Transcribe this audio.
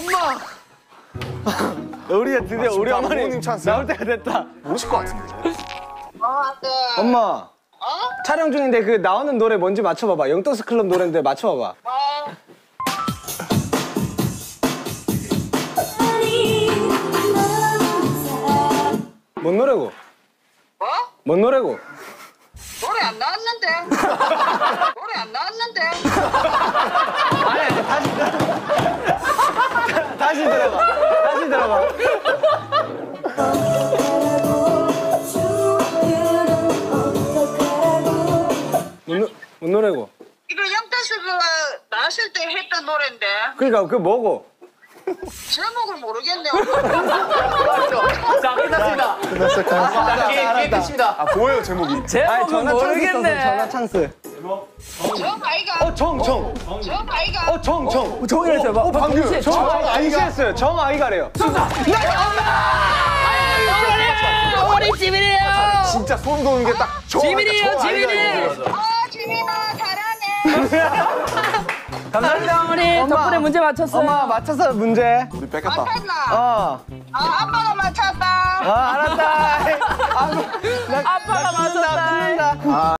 엄마! 우리 드디어 우리 어머니 부모님 찬스. 나올 때가 됐다. 모르실 것 같은데. 안 돼. 엄마. 촬영 중인데 그 나오는 노래 뭔지 맞춰봐봐. 영떡스 클럽 노래인데 맞춰봐봐. 뭔 노래고? 뭐? 뭔 노래고? 노래 안 나왔는데. 노래 안 나왔는데. 아니 다시 들어봐. 다시 들어봐. 뭔 노래고? 이거 영탁스가 나왔을 때 했던 노래인데 그러니까 그 뭐고? 제목을 모르겠네. 자, 끝났습니다. 끝났어요. 게임 끝입니다. 아, 뭐예요, 제목이? 아니, 제목은 전화 찬스 있어서 모르겠네. 전화 찬스. 정 아이가. 정. 정 아이가. 정. 정이라서 해봐. 방금. 동시했어요. 정 아이가래요. 어머니 집이래요. 진짜 소름 돋는 게 딱 지민이에요, 지민이. 지민아 잘하네. 감사합니다, 어머니. 덕분에 문제 맞췄어요. 엄마 맞춰서 문제. 우리 뺏겼다. 맞았나? 아빠가 맞췄다. 알았다. 아빠가 맞췄다. 끊는다.